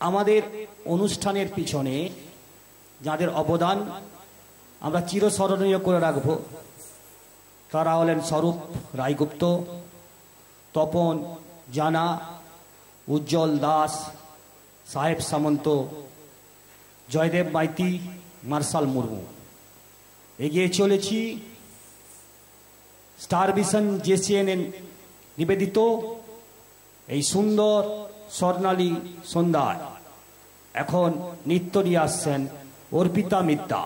আমাদের অনুষ্ঠানের পিছনে যাদের অবদান আমরা চিরস্মরণীয় করে রাখব তারা হলেন স্বরূপ রায়গুপ্ত, তপন জানা, উজ্জ্বল দাস, সাহেব সামন্ত, জয়দেব মাইতি, মার্শাল মুর্মু। এগিয়ে চলেছি স্টার ভিশন জেসিএনএন নিবেদিত এই সুন্দর স্বর্ণালী সন্ধ্যায়। এখন নৃত্য নিয়ে আসছেন অর্পিতা মিত্তা।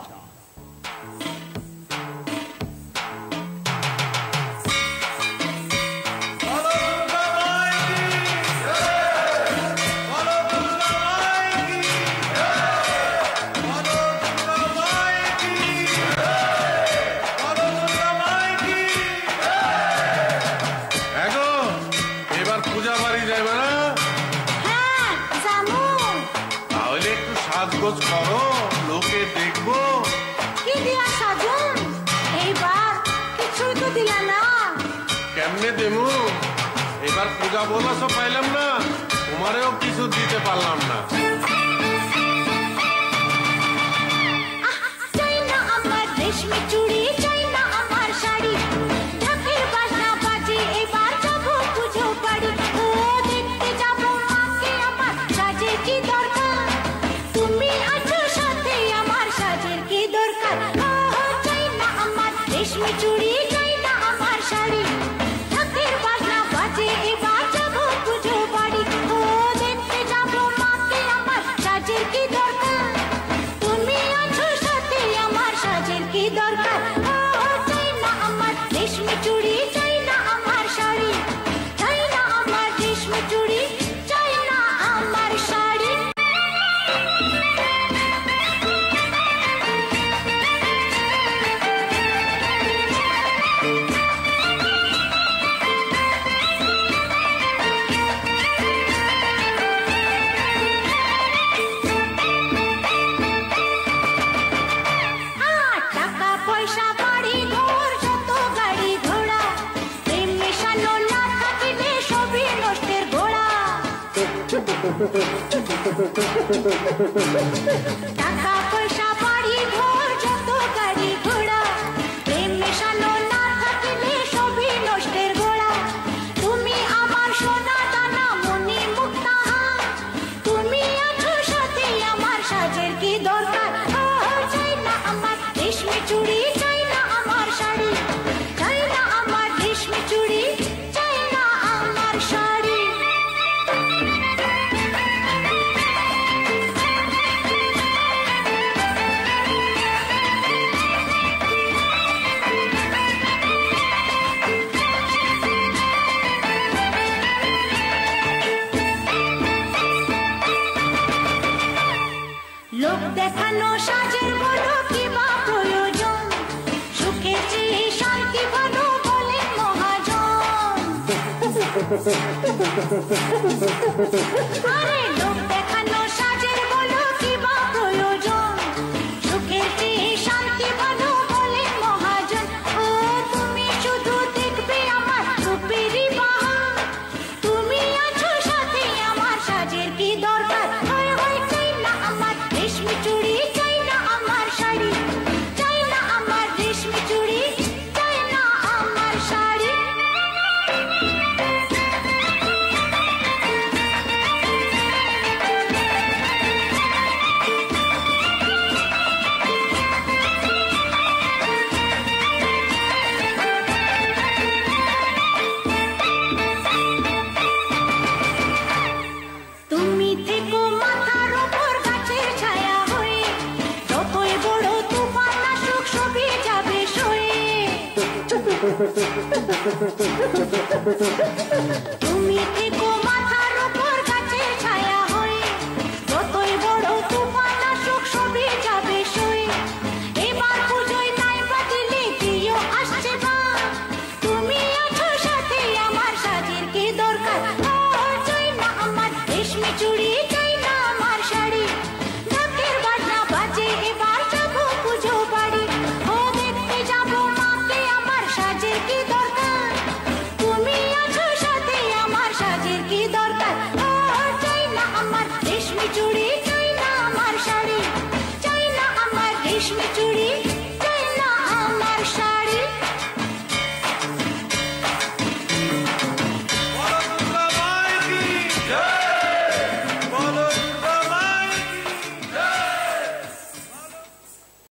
এবার পূজা বোনাসও পাইলাম না, তোমারেও কিছু দিতে পারলাম না। টাকা পয়সা বাড়ি ঘর যত গাড়ি ঘোড়া, প্রেম মেশানো না থাকলে সবই নষ্টের গোড়া। তুমি আমার সোনা দানা মনি মুক্তা, তুমি আছো সাথে আমার সাজের কি দরকার। চাই না আমার রেশমি চুড়ি, চাই না আমার শাড়ি, চাই না আমার রেশমি চুড়ি, চাই না আমার শাড়ি। লোক দেখানো সাজের বলো কি বা প্রয়োজন, সুখের চেয়ে শান্তি ভালো বলেন মহাজন। আরে লোক দেখানো সাজের বলো কি বা প্রয়োজন, সুখের চেয়ে শান্তি ভালো বলেন মহাজন। ও তুমি শুধু দেখবে আমার রূপেরই বাহার, তুমি আছো সাথে আমার সাজের কি দরকার। চাই না আমার রেশমি চুড়ি, চাই না আমার শাড়ি, চাই না আমার রেশমি চুড়ি, চাই না আমার শাড়ি। তুমি থেকো মাথার ওপর গাছের ছায়া হয়ে, যতই বড় তুফান আসুক সবই যাবে সয়ে। তুমি থেকো